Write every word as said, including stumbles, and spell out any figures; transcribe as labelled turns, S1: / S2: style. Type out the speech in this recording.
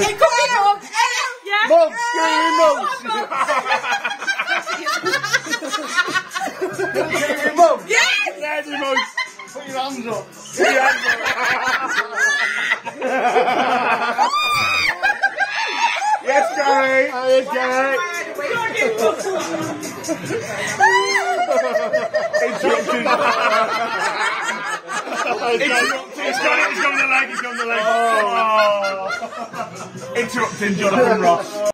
S1: It could be Mum. Yeah.
S2: Mum, scary Mum. Scary Mum.
S1: Yes.
S2: Scary Mum. Put your hands up. Put your hands up. Yes, Gary. Oh, yes, Gary. Interrupted. He's got it. He's got the leg. He's got the leg. Oh. Interrupting Jonathan Ross.